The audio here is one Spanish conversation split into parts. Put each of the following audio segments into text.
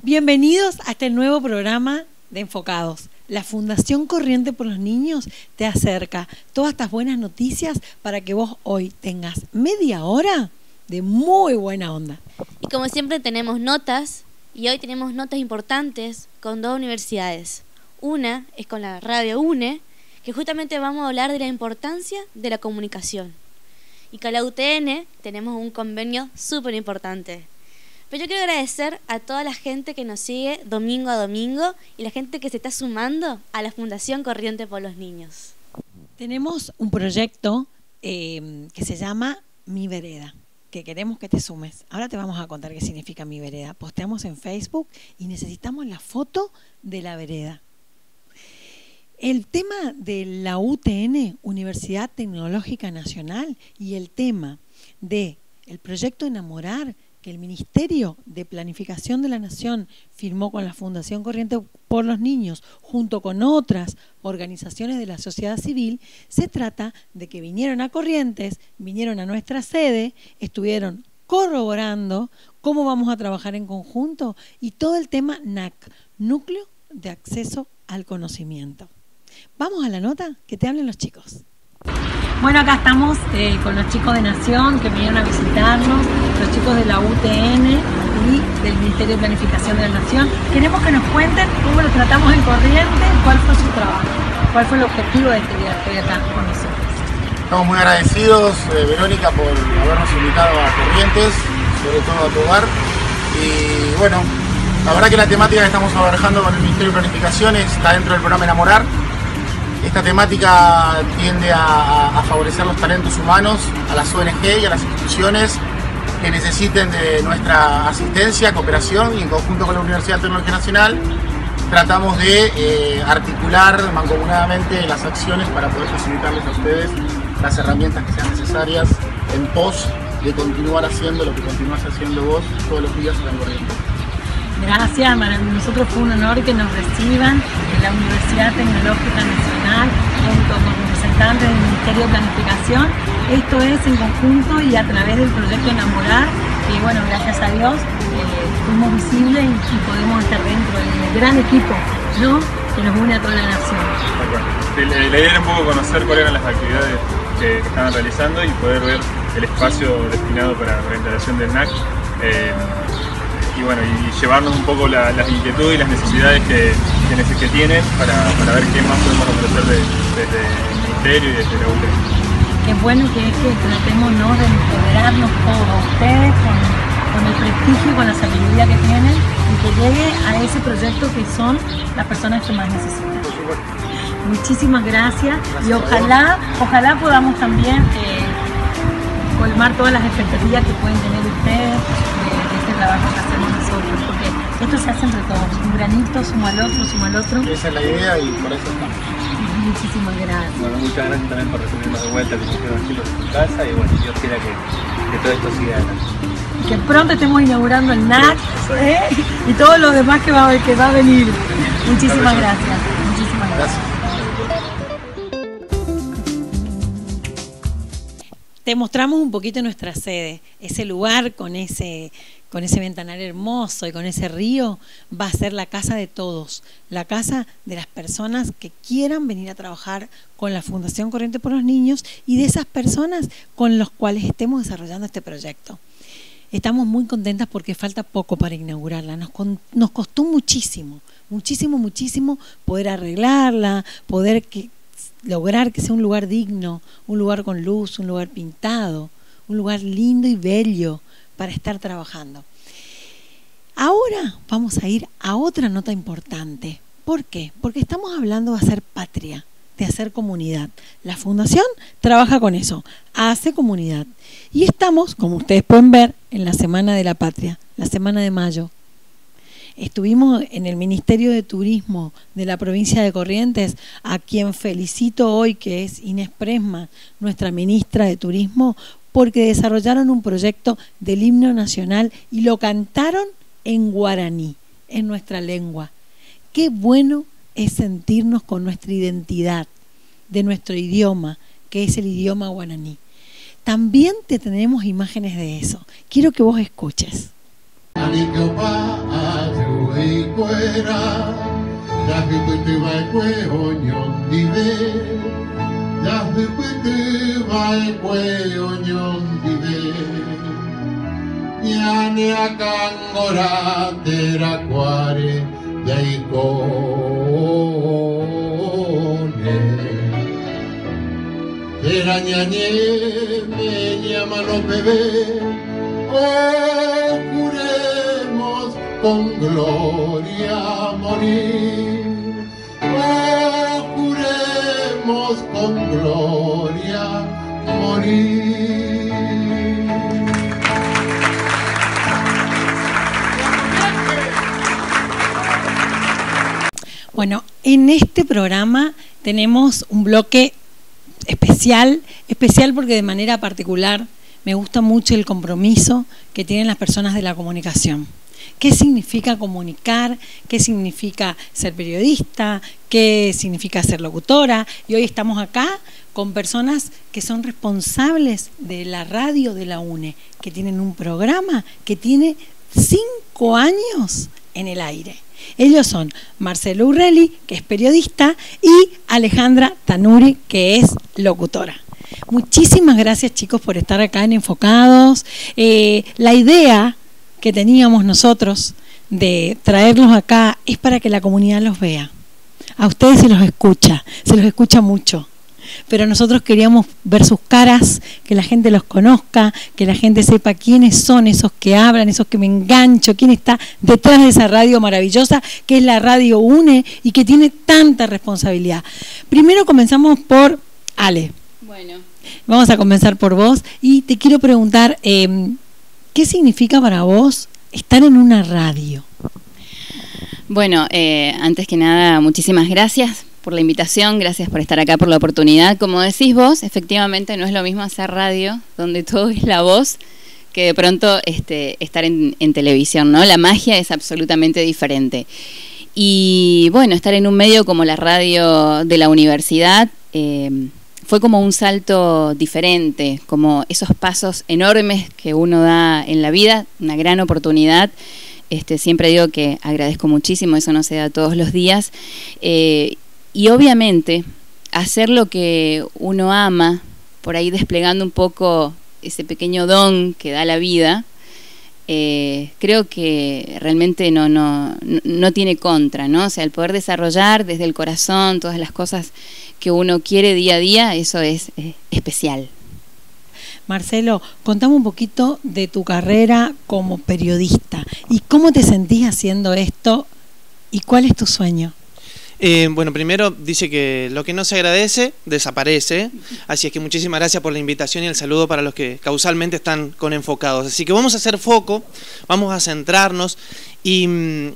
Bienvenidos a este nuevo programa de Enfocados. La Fundación Corriente por los Niños te acerca todas estas buenas noticias para que vos hoy tengas media hora de muy buena onda. Y como siempre tenemos notas, y hoy tenemos notas importantes con dos universidades. Una es con la Radio UNE, que justamente vamos a hablar de la importancia de la comunicación. Y con la UTN tenemos un convenio súper importante. Pero yo quiero agradecer a toda la gente que nos sigue domingo a domingo y la gente que se está sumando a la Fundación Corriente por los Niños. Tenemos un proyecto que se llama Mi Vereda, que queremos que te sumes. Ahora te vamos a contar qué significa Mi Vereda. Posteamos en Facebook y necesitamos la foto de la vereda. El tema de la UTN, Universidad Tecnológica Nacional, y el tema del proyecto Enamorar, que el Ministerio de Planificación de la Nación firmó con la Fundación Corriente por los Niños, junto con otras organizaciones de la sociedad civil, se trata de que vinieron a Corrientes, vinieron a nuestra sede, estuvieron corroborando cómo vamos a trabajar en conjunto y todo el tema NAC, Núcleo de Acceso al Conocimiento. Vamos a la nota, que te hablen los chicos. Bueno, acá estamos con los chicos de Nación que vinieron a visitarnos, los chicos de la UTN y del Ministerio de Planificación de la Nación. Queremos que nos cuenten cómo lo tratamos en Corrientes, cuál fue su trabajo, cuál fue el objetivo de este día que estoy acá con nosotros. Estamos muy agradecidos, Verónica, por habernos invitado a Corrientes, sobre todo a tu hogar. Y bueno, la verdad que la temática que estamos trabajando con el Ministerio de Planificación está dentro del programa Enamorar. Esta temática tiende a favorecer los talentos humanos, a las ONG y a las instituciones que necesiten de nuestra asistencia, cooperación, y en conjunto con la Universidad Tecnológica Nacional tratamos de articular mancomunadamente las acciones para poder facilitarles a ustedes las herramientas que sean necesarias en pos de continuar haciendo lo que continúas haciendo vos todos los días en Corrientes. Gracias, para nosotros fue un honor que nos reciban en la Universidad Tecnológica Nacional junto con representantes del Ministerio de Planificación. Esto es en conjunto y a través del proyecto Enamorar, que bueno, gracias a Dios fuimos visibles y podemos estar dentro del gran equipo, ¿no?, que nos une a toda la nación. La idea era un poco conocer cuáles eran las actividades que estaban realizando y poder ver el espacio destinado para la instalación del NAC. Y bueno, y llevarnos un poco las inquietudes y las necesidades que tienen para ver qué más podemos ofrecer desde el Ministerio y desde la UTN. Qué bueno que es que tratemos, ¿no?, de empoderarnos todos ustedes con el prestigio y con la sabiduría que tienen y que llegue a ese proyecto que son las personas que más necesitan. Muchísimas gracias y ojalá podamos también colmar todas las expectativas que pueden tener ustedes de este trabajo que hacemos nosotros, porque esto se hace entre todos, un granito suma al otro. Esa es la idea y por eso estamos. Muchísimas gracias. Bueno, muchas gracias también por recibirnos de vuelta, que nos quedamos aquí en tu casa y bueno, Dios quiera que todo esto siga adelante. Que pronto estemos inaugurando el NAC y todo lo demás que va a venir. Muchísimas gracias. Muchísimas gracias. Te mostramos un poquito nuestra sede, ese lugar con ese ventanal hermoso y con ese río va a ser la casa de todos, la casa de las personas que quieran venir a trabajar con la Fundación Corriente por los Niños y de esas personas con los cuales estemos desarrollando este proyecto. Estamos muy contentas porque falta poco para inaugurarla, nos costó muchísimo poder arreglarla, poder lograr que sea un lugar digno, un lugar con luz, un lugar pintado, un lugar lindo y bello para estar trabajando. Ahora vamos a ir a otra nota importante. ¿Por qué? Porque estamos hablando de hacer patria, de hacer comunidad. La Fundación trabaja con eso, hace comunidad. Y estamos, como ustedes pueden ver, en la Semana de la Patria, la semana de mayo. Estuvimos en el Ministerio de Turismo de la provincia de Corrientes, a quien felicito hoy, que es Inés Presma, nuestra ministra de Turismo, porque desarrollaron un proyecto del himno nacional y lo cantaron en guaraní, en nuestra lengua. Qué bueno es sentirnos con nuestra identidad, de nuestro idioma, que es el idioma guaraní. También te tenemos imágenes de eso. Quiero que vos escuches. vicuera, ya vicuete vaikue oñon dive, ya vicuete vaikue oñon dive, ñane akangora teracuare yaikone, terañañe me llaman los bebés. Oh, juremos con gloria morir. Oh, juremos con gloria morir. Bueno, en este programa tenemos un bloque especial porque de manera particular me gusta mucho el compromiso que tienen las personas de la comunicación. ¿Qué significa comunicar? ¿Qué significa ser periodista? ¿Qué significa ser locutora? Y hoy estamos acá con personas que son responsables de la radio de la UNE, que tienen un programa que tiene 5 años en el aire. Ellos son Marcelo Urrelli, que es periodista, y Alejandra Tanuri, que es locutora. Muchísimas gracias, chicos, por estar acá en Enfocados. La idea que teníamos nosotros de traerlos acá es para que la comunidad los vea. A ustedes se los escucha mucho. Pero nosotros queríamos ver sus caras, que la gente los conozca, que la gente sepa quiénes son esos que hablan, esos que me engancho, quién está detrás de esa radio maravillosa que es la Radio UNE y que tiene tanta responsabilidad. Primero comenzamos por Ale. Bueno. Vamos a comenzar por vos y te quiero preguntar, ¿qué significa para vos estar en una radio? Bueno, antes que nada, muchísimas gracias por la invitación, gracias por estar acá, por la oportunidad. Como decís vos, efectivamente no es lo mismo hacer radio, donde todo es la voz, que de pronto estar en televisión, ¿no? La magia es absolutamente diferente. Y bueno, estar en un medio como la radio de la universidad fue como un salto diferente, como esos pasos enormes que uno da en la vida, una gran oportunidad. Siempre digo que agradezco muchísimo, eso no se da todos los días. Y obviamente hacer lo que uno ama, por ahí desplegando un poco ese pequeño don que da la vida, creo que realmente no tiene contra, ¿no? O sea, el poder desarrollar desde el corazón todas las cosas que uno quiere día a día, eso es especial. Marcelo, contame un poquito de tu carrera como periodista y cómo te sentís haciendo esto y cuál es tu sueño. Bueno, primero dice que lo que no se agradece, desaparece. Así es que muchísimas gracias por la invitación y el saludo para los que causalmente están con Enfocados. Así que vamos a hacer foco, vamos a centrarnos y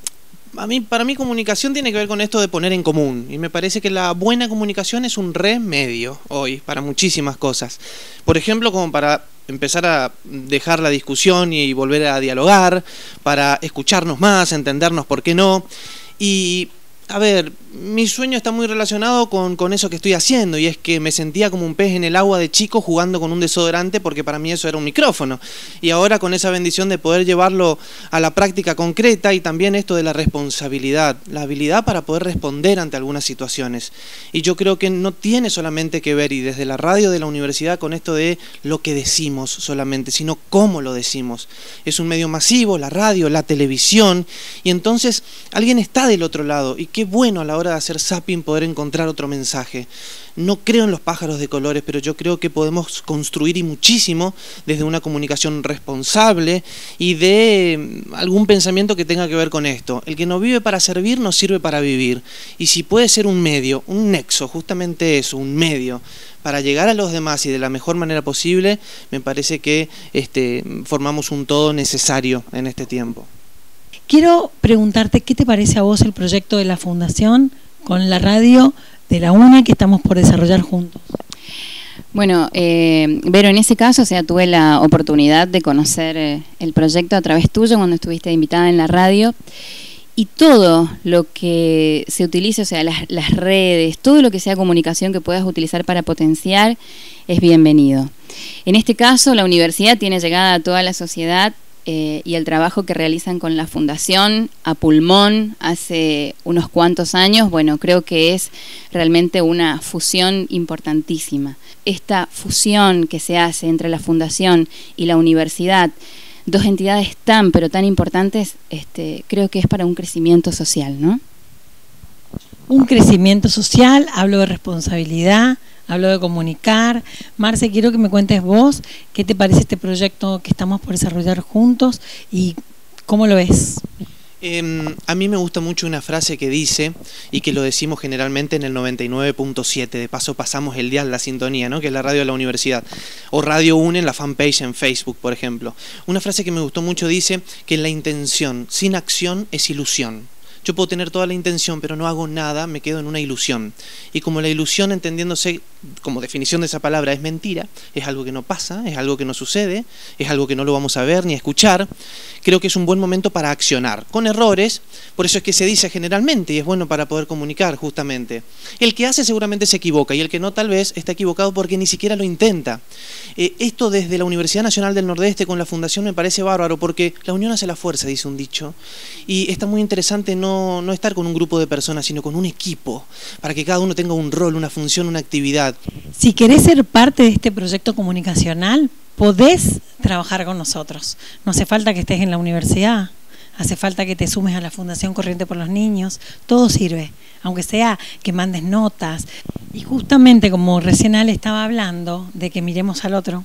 para mí comunicación tiene que ver con esto de poner en común. Y me parece que la buena comunicación es un remedio hoy para muchísimas cosas. Por ejemplo, como para empezar a dejar la discusión y volver a dialogar, para escucharnos más, entendernos por qué no. Y a ver, mi sueño está muy relacionado con eso que estoy haciendo, y es que me sentía como un pez en el agua de chico jugando con un desodorante, porque para mí eso era un micrófono. Y ahora con esa bendición de poder llevarlo a la práctica concreta, y también esto de la responsabilidad, la habilidad para poder responder ante algunas situaciones. Y yo creo que no tiene solamente que ver, y desde la radio de la universidad, con esto de lo que decimos solamente, sino cómo lo decimos. Es un medio masivo, la radio, la televisión, y entonces alguien está del otro lado, y qué bueno a la hora de hacer zapping poder encontrar otro mensaje. No creo en los pájaros de colores, pero yo creo que podemos construir y muchísimo desde una comunicación responsable y de algún pensamiento que tenga que ver con esto. El que no vive para servir no sirve para vivir. Y si puede ser un medio, un nexo, justamente eso, un medio para llegar a los demás y de la mejor manera posible, me parece que formamos un todo necesario en este tiempo. Quiero preguntarte, ¿qué te parece a vos el proyecto de la Fundación con la radio de la UNE que estamos por desarrollar juntos? Bueno, Vero, en ese caso, o sea, tuve la oportunidad de conocer el proyecto a través tuyo cuando estuviste invitada en la radio, y todo lo que se utilice, o sea, las redes, todo lo que sea comunicación que puedas utilizar para potenciar es bienvenido. En este caso, la universidad tiene llegada a toda la sociedad y el trabajo que realizan con la Fundación a pulmón hace unos cuantos años, bueno, creo que es realmente una fusión importantísima. Esta fusión que se hace entre la Fundación y la universidad, dos entidades tan pero tan importantes, creo que es para un crecimiento social, ¿no? Un crecimiento social, hablo de responsabilidad, hablo de comunicar. Marce, quiero que me cuentes vos qué te parece este proyecto que estamos por desarrollar juntos y cómo lo ves. A mí me gusta mucho una frase que dice, y que lo decimos generalmente en el 99.7, de paso pasamos el dial, la sintonía, ¿no? Que es la radio de la universidad, o Radio UNE en la fanpage en Facebook, por ejemplo. Una frase que me gustó mucho dice que la intención sin acción es ilusión. Yo puedo tener toda la intención, pero no hago nada, me quedo en una ilusión. Y como la ilusión, entendiéndose como definición de esa palabra, es mentira, es algo que no pasa, es algo que no sucede, es algo que no lo vamos a ver ni a escuchar, creo que es un buen momento para accionar, con errores, por eso es que se dice generalmente, y es bueno para poder comunicar justamente. El que hace seguramente se equivoca, y el que no tal vez está equivocado porque ni siquiera lo intenta. Esto desde la Universidad Nacional del Nordeste con la Fundación me parece bárbaro, porque la unión hace la fuerza, dice un dicho, y está muy interesante no estar con un grupo de personas, sino con un equipo, para que cada uno tenga un rol, una función, una actividad. Si querés ser parte de este proyecto comunicacional, podés trabajar con nosotros. No hace falta que estés en la universidad, hace falta que te sumes a la Fundación Corriente por los Niños, todo sirve, aunque sea que mandes notas. Y justamente como recién Ale estaba hablando de que miremos al otro,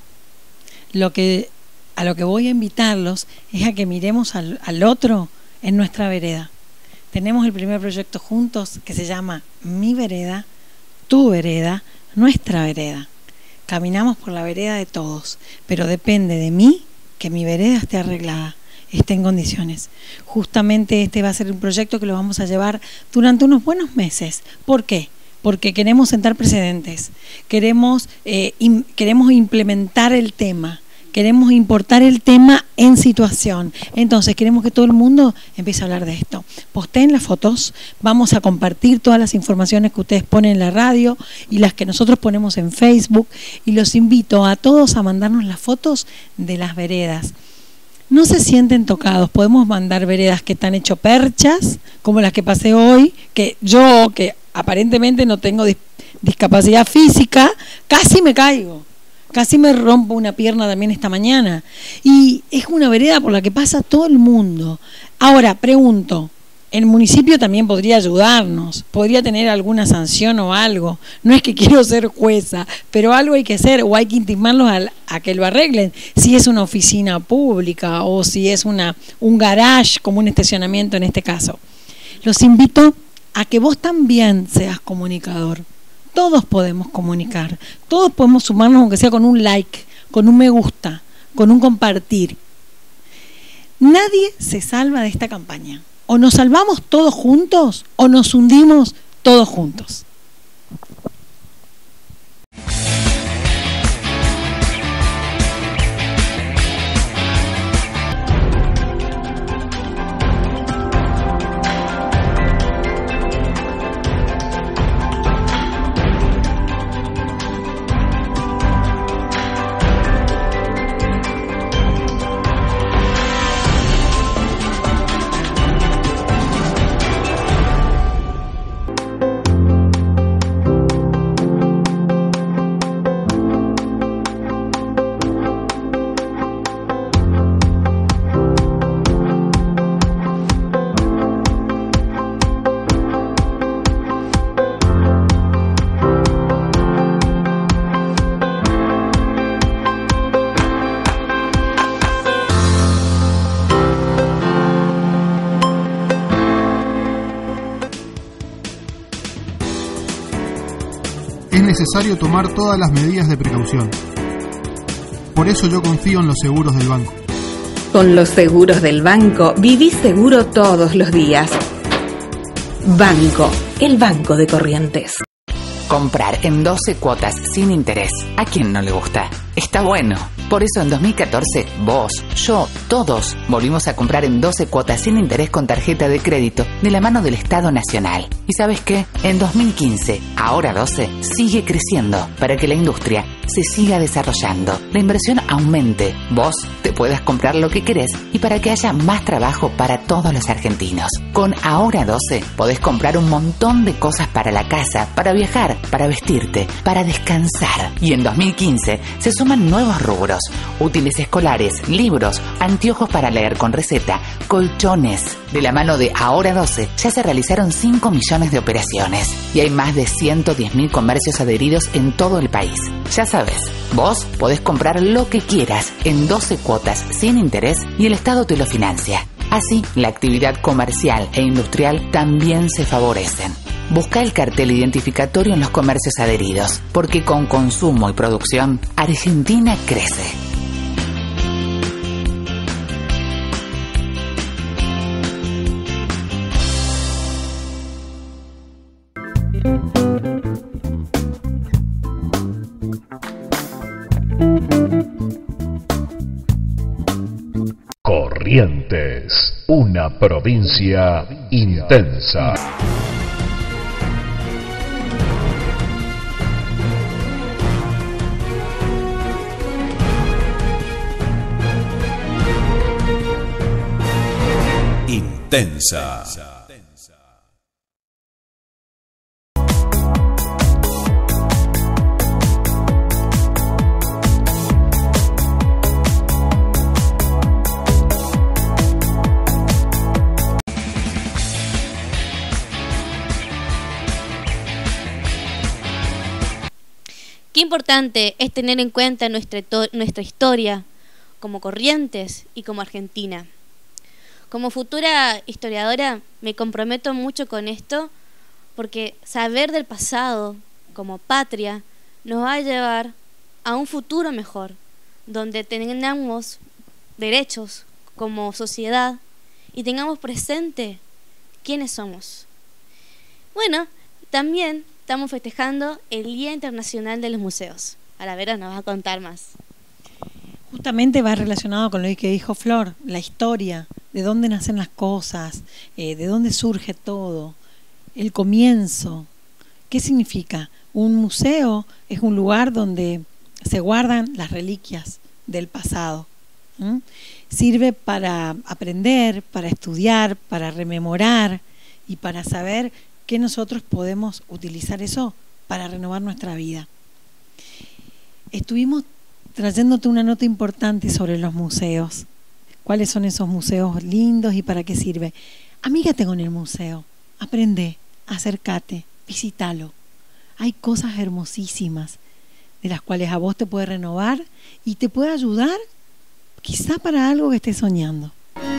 a lo que voy a invitarlos es a que miremos al otro en nuestra vereda. Tenemos el primer proyecto juntos que se llama Mi Vereda, Tu Vereda, Nuestra Vereda. Caminamos por la vereda de todos, pero depende de mí que mi vereda esté arreglada, esté en condiciones. Justamente este va a ser un proyecto que lo vamos a llevar durante unos buenos meses. ¿Por qué? Porque queremos sentar precedentes, queremos implementar el tema. Queremos importar el tema en situación. Entonces queremos que todo el mundo empiece a hablar de esto. Posteen las fotos, vamos a compartir todas las informaciones que ustedes ponen en la radio y las que nosotros ponemos en Facebook. Y los invito a todos a mandarnos las fotos de las veredas. No se sienten tocados, podemos mandar veredas que están hecho perchas, como las que pasé hoy, que yo, que aparentemente no tengo discapacidad física, casi me caigo. Casi me rompo una pierna también esta mañana. Y es una vereda por la que pasa todo el mundo. Ahora, pregunto, el municipio también podría ayudarnos, podría tener alguna sanción o algo. No es que quiero ser jueza, pero algo hay que hacer o hay que intimarlos a que lo arreglen. Si es una oficina pública o si es un garage como un estacionamiento en este caso. Los invito a que vos también seas comunicador. Todos podemos comunicar, todos podemos sumarnos aunque sea con un like, con un me gusta, con un compartir. Nadie se salva de esta campaña. O nos salvamos todos juntos o nos hundimos todos juntos. Es necesario tomar todas las medidas de precaución. Por eso yo confío en los seguros del banco. Con los seguros del banco, vivís seguro todos los días. Banco, el banco de Corrientes. Comprar en 12 cuotas sin interés. ¿A quién no le gusta? Está bueno. Por eso en 2014, vos, yo, todos volvimos a comprar en 12 cuotas sin interés con tarjeta de crédito de la mano del Estado Nacional. ¿Y sabes qué? En 2015, ahora 12, sigue creciendo para que la industria se siga desarrollando, la inversión aumente, vos te puedas comprar lo que querés y para que haya más trabajo para todos los argentinos. Con Ahora 12 podés comprar un montón de cosas para la casa, para viajar, para vestirte, para descansar. Y en 2015 se suman nuevos rubros: útiles escolares, libros, anteojos para leer con receta, colchones. De la mano de Ahora 12 ya se realizaron 5 millones de operaciones y hay más de 110.000 comercios adheridos en todo el país. Ya sabes, vos podés comprar lo que quieras en 12 cuotas sin interés y el Estado te lo financia. Así, la actividad comercial e industrial también se favorecen. Busca el cartel identificatorio en los comercios adheridos, porque con consumo y producción, Argentina crece. Corrientes, una provincia intensa. Intensa. Qué importante es tener en cuenta nuestra historia como Corrientes y como Argentina. Como futura historiadora me comprometo mucho con esto, porque saber del pasado como patria nos va a llevar a un futuro mejor, donde tengamos derechos como sociedad y tengamos presente quiénes somos. Bueno, también estamos festejando el Día Internacional de los Museos. Ahora Vera nos va a contar más. Justamente va relacionado con lo que dijo Flor, la historia, de dónde nacen las cosas, de dónde surge todo, el comienzo. ¿Qué significa? Un museo es un lugar donde se guardan las reliquias del pasado. Sirve para aprender, para estudiar, para rememorar y para saber que nosotros podemos utilizar eso para renovar nuestra vida. Estuvimos trayéndote una nota importante sobre los museos. ¿Cuáles son esos museos lindos y para qué sirve? Amígate con el museo, aprende, acércate, visítalo. Hay cosas hermosísimas de las cuales a vos te puede renovar y te puede ayudar quizá para algo que estés soñando.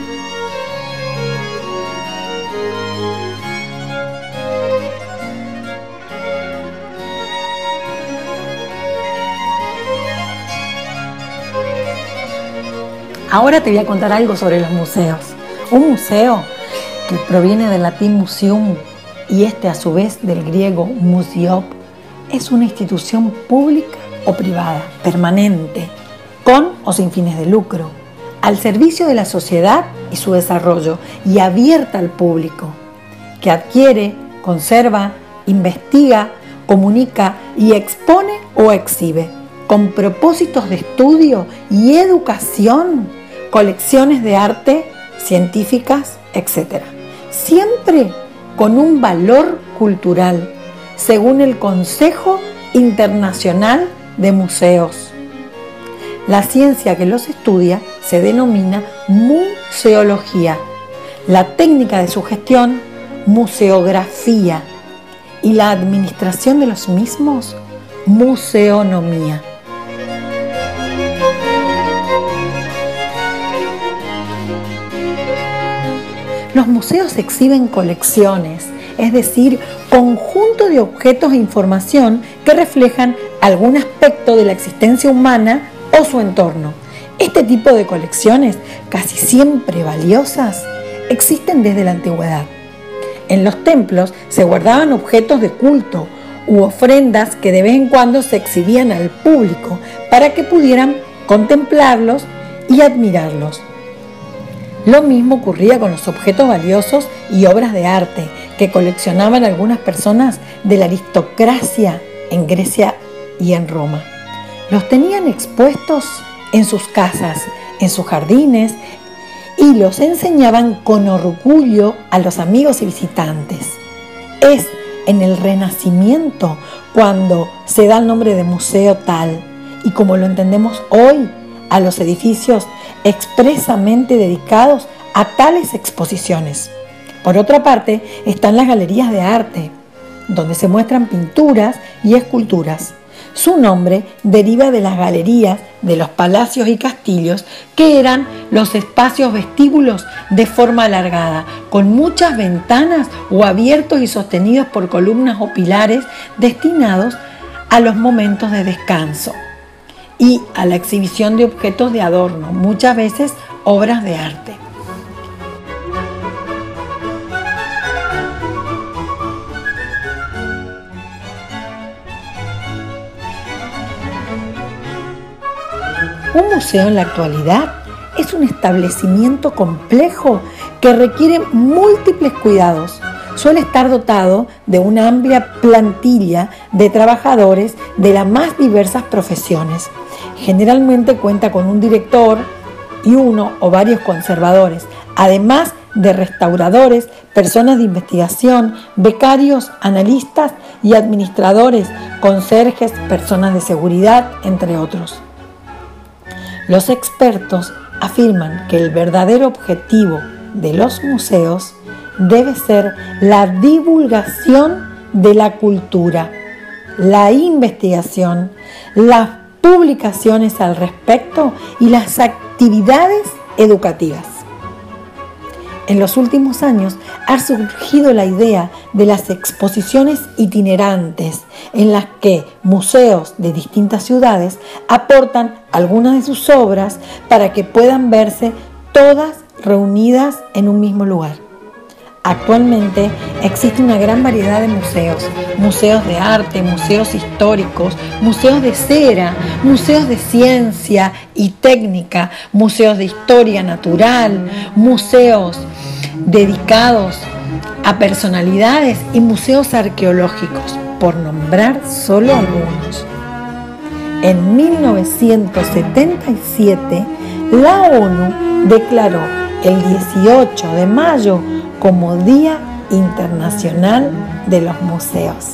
Ahora te voy a contar algo sobre los museos. Un museo que proviene del latín museum y a su vez del griego museop, es una institución pública o privada, permanente, con o sin fines de lucro, al servicio de la sociedad y su desarrollo y abierta al público, que adquiere, conserva, investiga, comunica y expone o exhibe, con propósitos de estudio y educación, colecciones de arte, científicas, etc. Siempre con un valor cultural, según el Consejo Internacional de Museos. La ciencia que los estudia se denomina museología, la técnica de su gestión, museografía, y la administración de los mismos, museonomía. Los museos exhiben colecciones, es decir, conjunto de objetos e información que reflejan algún aspecto de la existencia humana o su entorno. Este tipo de colecciones, casi siempre valiosas, existen desde la antigüedad. En los templos se guardaban objetos de culto u ofrendas que de vez en cuando se exhibían al público para que pudieran contemplarlos y admirarlos. Lo mismo ocurría con los objetos valiosos y obras de arte que coleccionaban algunas personas de la aristocracia en Grecia y en Roma. Los tenían expuestos en sus casas, en sus jardines, y los enseñaban con orgullo a los amigos y visitantes. Es en el Renacimiento cuando se da el nombre de museo tal, y como lo entendemos hoy, a los edificios expresamente dedicados a tales exposiciones. Por otra parte, están las galerías de arte, donde se muestran pinturas y esculturas. Su nombre deriva de las galerías de los palacios y castillos, que eran los espacios vestíbulos de forma alargada, con muchas ventanas o abiertos y sostenidos por columnas o pilares destinados a los momentos de descanso y a la exhibición de objetos de adorno, muchas veces obras de arte. Un museo en la actualidad es un establecimiento complejo que requiere múltiples cuidados. Suele estar dotado de una amplia plantilla de trabajadores de las más diversas profesiones. Generalmente cuenta con un director y uno o varios conservadores, además de restauradores, personas de investigación, becarios, analistas y administradores, conserjes, personas de seguridad, entre otros. Los expertos afirman que el verdadero objetivo de los museos debe ser la divulgación de la cultura, la investigación, las publicaciones al respecto y las actividades educativas. En los últimos años ha surgido la idea de las exposiciones itinerantes, en las que museos de distintas ciudades aportan algunas de sus obras para que puedan verse todas reunidas en un mismo lugar. Actualmente existe una gran variedad de museos, museos de arte, museos históricos, museos de cera, museos de ciencia y técnica, museos de historia natural, museos dedicados a personalidades y museos arqueológicos, por nombrar solo algunos. En 1977, la ONU declaró el 18 de mayo como Día Internacional de los Museos.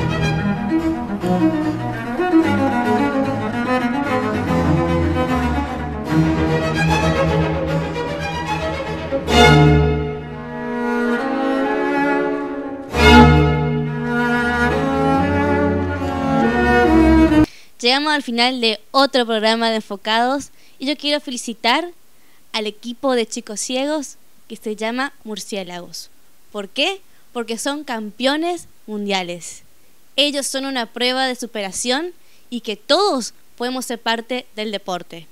Llegamos al final de otro programa de Enfocados y yo quiero felicitar al equipo de chicos ciegos que se llama Murciélagos. ¿Por qué? Porque son campeones mundiales. Ellos son una prueba de superación y que todos podemos ser parte del deporte.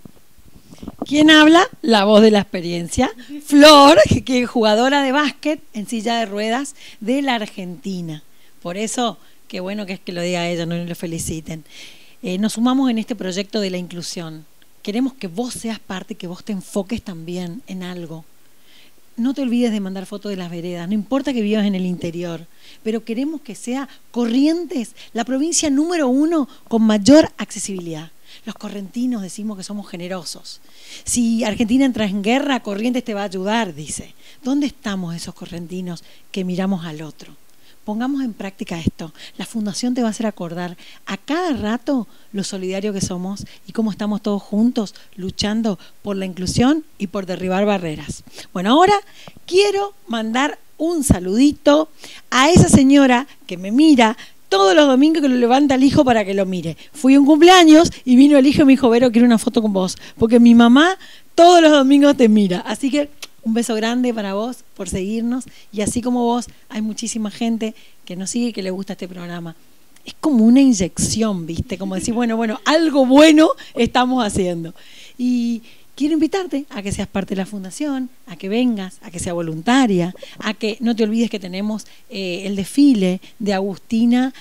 ¿Quién habla? La voz de la experiencia. Flor, que es jugadora de básquet en silla de ruedas de la Argentina. Por eso, qué bueno que es que lo diga ella, no lo feliciten. Nos sumamos en este proyecto de la inclusión. Queremos que vos seas parte, que vos te enfoques también en algo. No te olvides de mandar fotos de las veredas, no importa que vivas en el interior, pero queremos que sea Corrientes la provincia número 1 con mayor accesibilidad. Los correntinos decimos que somos generosos. Si Argentina entra en guerra, Corrientes te va a ayudar, dice. ¿Dónde estamos esos correntinos que miramos al otro? Pongamos en práctica esto. La Fundación te va a hacer acordar a cada rato lo solidario que somos y cómo estamos todos juntos luchando por la inclusión y por derribar barreras. Bueno, ahora quiero mandar un saludito a esa señora que me mira todos los domingos, que lo levanta el hijo para que lo mire. Fui a un cumpleaños y vino el hijo y me dijo: Vero, quiero una foto con vos, porque mi mamá todos los domingos te mira. Así que un beso grande para vos por seguirnos, y así como vos hay muchísima gente que nos sigue y que le gusta este programa. Es como una inyección, ¿viste? Como decir, bueno, algo bueno estamos haciendo. Y quiero invitarte a que seas parte de la Fundación, a que vengas, a que sea voluntaria, a que no te olvides que tenemos el desfile de Agustina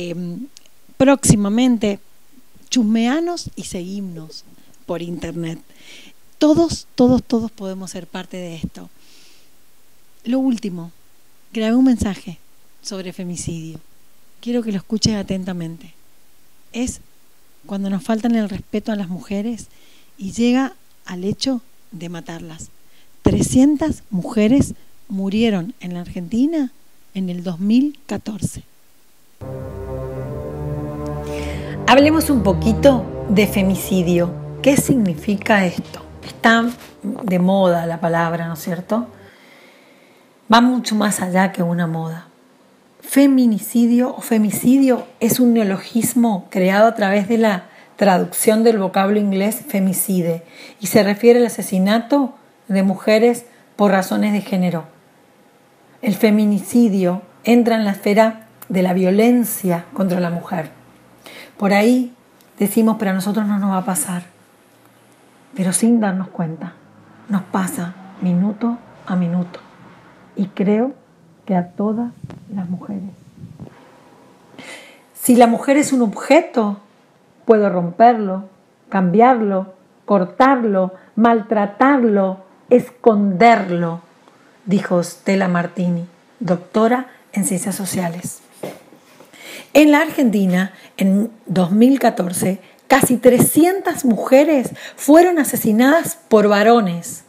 próximamente. Chusmeanos y seguimos por internet. Todos podemos ser parte de esto. Lo último, grabé un mensaje sobre femicidio. Quiero que lo escuches atentamente. Es cuando nos faltan el respeto a las mujeres y llega al hecho de matarlas. 300 mujeres murieron en la Argentina en el 2014. Hablemos un poquito de femicidio. ¿Qué significa esto? Está de moda la palabra, ¿no es cierto? Va mucho más allá que una moda. Feminicidio o femicidio es un neologismo creado a través de la traducción del vocablo inglés femicide y se refiere al asesinato de mujeres por razones de género. El feminicidio entra en la esfera de la violencia contra la mujer. Por ahí decimos, pero a nosotros no nos va a pasar. Pero sin darnos cuenta, nos pasa minuto a minuto. Y creo que a todas las mujeres. Si la mujer es un objeto, puedo romperlo, cambiarlo, cortarlo, maltratarlo, esconderlo, dijo Stella Martini, doctora en Ciencias Sociales. En la Argentina, en 2014, casi 300 mujeres fueron asesinadas por varones.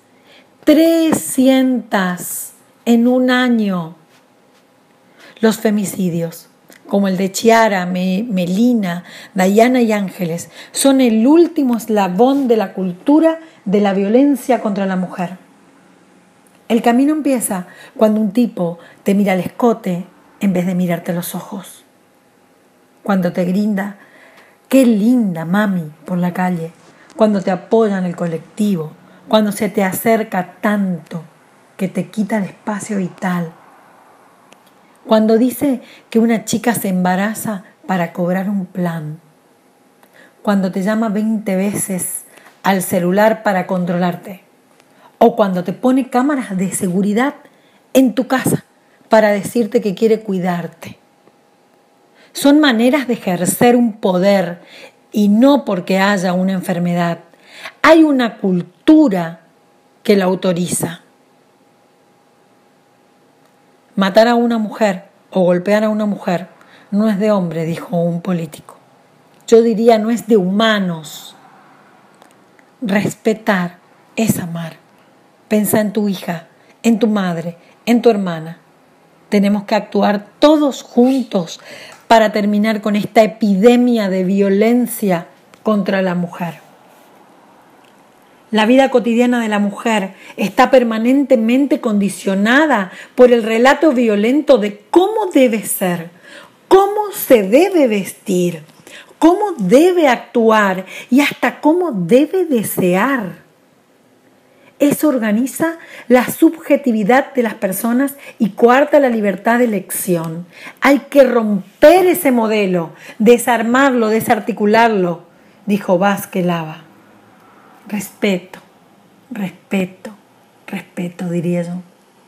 300 en un año. Los femicidios, como el de Chiara, Melina, Dayana y Ángeles, son el último eslabón de la cultura de la violencia contra la mujer. El camino empieza cuando un tipo te mira el escote en vez de mirarte los ojos. Cuando te grinda, qué linda mami, por la calle. Cuando te apoya en el colectivo. Cuando se te acerca tanto que te quita el espacio vital. Cuando dice que una chica se embaraza para cobrar un plan. Cuando te llama 20 veces al celular para controlarte. O cuando te pone cámaras de seguridad en tu casa para decirte que quiere cuidarte. Son maneras de ejercer un poder y no porque haya una enfermedad. Hay una cultura que la autoriza. Matar a una mujer o golpear a una mujer no es de hombre, dijo un político. Yo diría no es de humanos. Respetar es amar. Pensá en tu hija, en tu madre, en tu hermana. Tenemos que actuar todos juntos para terminar con esta epidemia de violencia contra la mujer. La vida cotidiana de la mujer está permanentemente condicionada por el relato violento de cómo debe ser, cómo se debe vestir, cómo debe actuar y hasta cómo debe desear. Eso organiza la subjetividad de las personas y coarta la libertad de elección. Hay que romper ese modelo, desarmarlo, desarticularlo, dijo Vázquez Lava. Respeto, respeto, respeto, diría yo.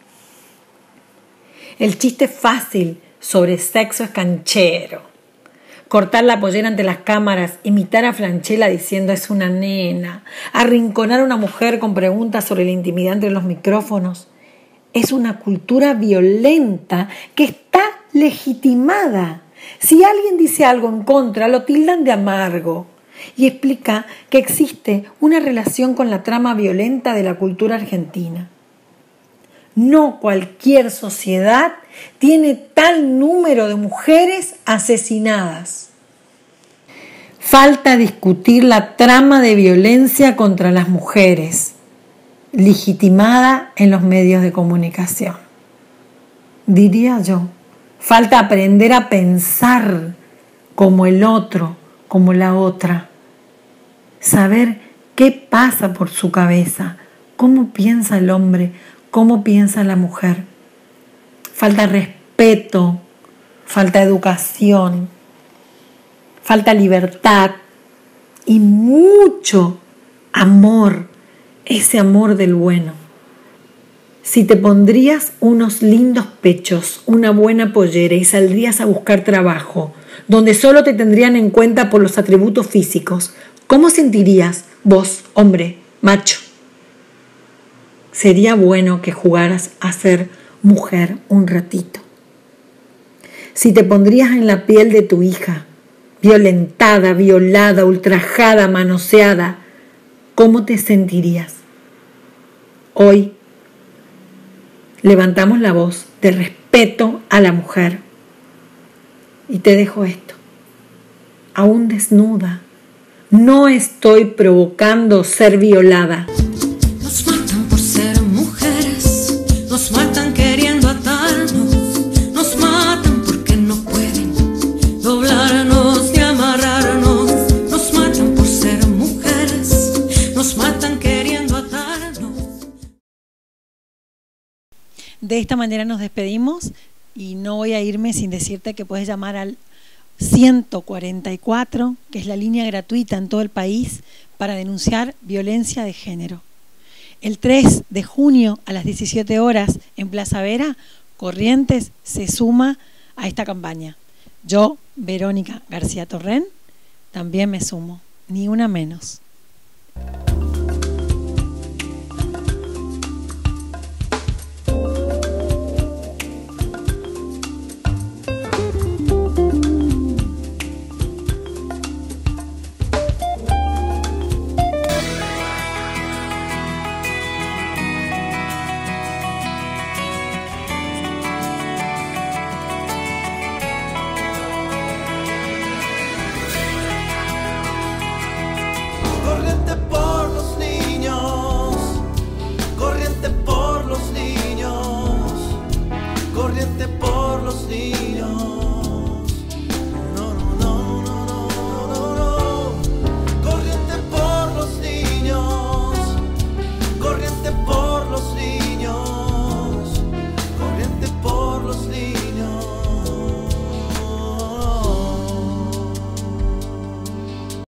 El chiste fácil sobre sexo es canchero. Cortar la pollera ante las cámaras, imitar a Franchella diciendo es una nena, arrinconar a una mujer con preguntas sobre la intimidad entre los micrófonos. Es una cultura violenta que está legitimada. Si alguien dice algo en contra, lo tildan de amargo. Y explica que existe una relación con la trama violenta de la cultura argentina. No cualquier sociedad tiene tal número de mujeres asesinadas. Falta discutir la trama de violencia contra las mujeres, legitimada en los medios de comunicación. Diría yo, falta aprender a pensar como el otro, como la otra. Saber qué pasa por su cabeza, cómo piensa el hombre, cómo piensa la mujer. Falta respeto, falta educación, falta libertad y mucho amor, ese amor del bueno. Si te pondrías unos lindos pechos, una buena pollera y saldrías a buscar trabajo, donde solo te tendrían en cuenta por los atributos físicos, ¿cómo sentirías vos, hombre, macho? Sería bueno que jugaras a ser mujer un ratito. Si te pondrías en la piel de tu hija, violentada, violada, ultrajada, manoseada, ¿cómo te sentirías? Hoy levantamos la voz de respeto a la mujer y te dejo esto. Aún desnuda, no estoy provocando ser violada. Nos matan por ser mujeres, nos matan queriendo atarnos, nos matan porque no pueden doblarnos ni amarrarnos, nos matan por ser mujeres, nos matan queriendo atarnos. De esta manera nos despedimos y no voy a irme sin decirte que puedes llamar al 144, que es la línea gratuita en todo el país para denunciar violencia de género. El 3 de junio a las 17 horas en Plaza Vera, Corrientes se suma a esta campaña. Yo, Verónica García Torrén, también me sumo, ni una menos.